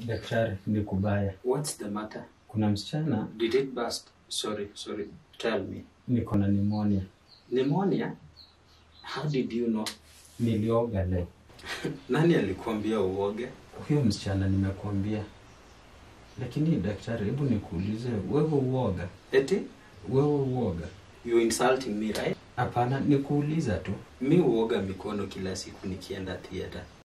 Daktari, ni kubaya. What's the matter? Kuna msichana. Did it burst? Sorry. Tell me. Niko na pneumonia. Pneumonia? How did you know? Nilioga leo. Nani alikuambia uoge? Huyo msichana nimekuambia. Lakini daktari, hebu nikuulize, wewe uoga? Eti? Wewe uoga? You insulting me, right? Hapana, nikuuliza tu. Mi uoga mikono kila siku nikienda theater.